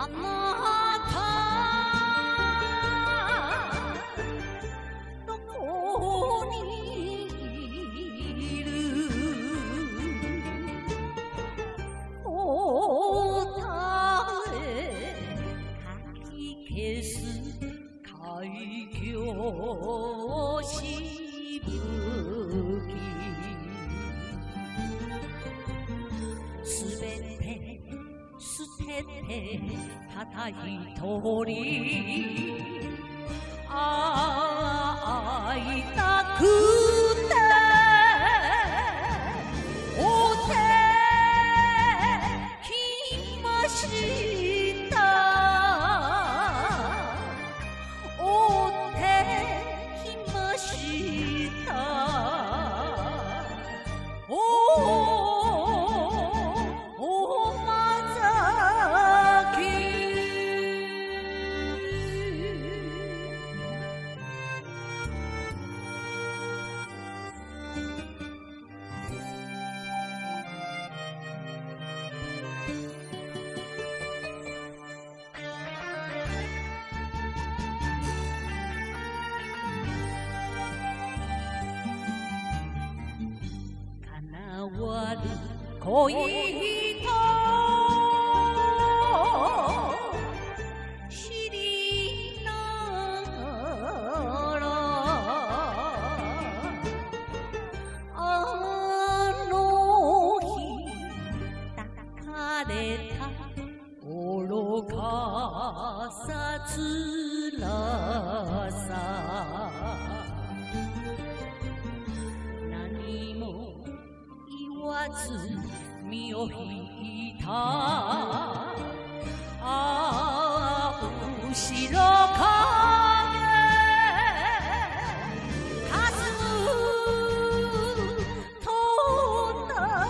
あなたどこにいる答えかき消す海峡しぶきすべて捨ててたた一人会いたくてお手きましたお手きましたおまざきわる恋と知りながらあの日抱かれた愚かさつらさ何も言わず身を引いた後ろ影霞む灯台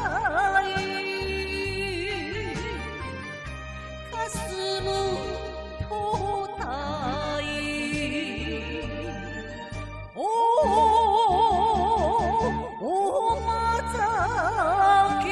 霞む灯台おまざき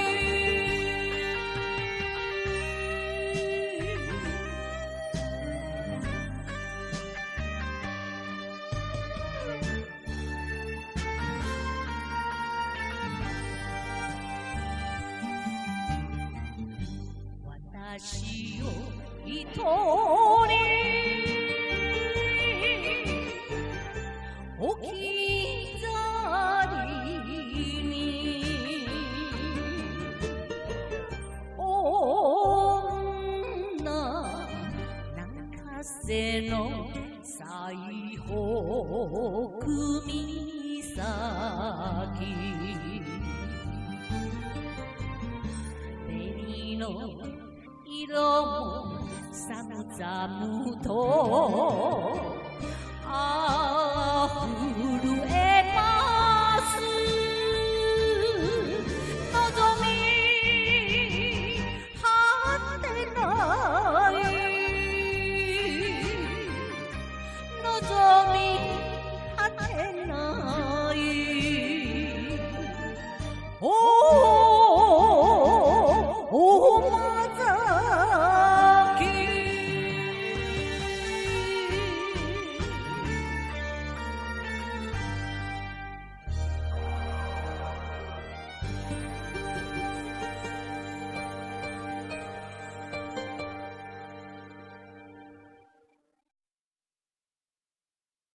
私を一人置き去りに女泣かせの最北岬紅の色も寒ざむとあふるえ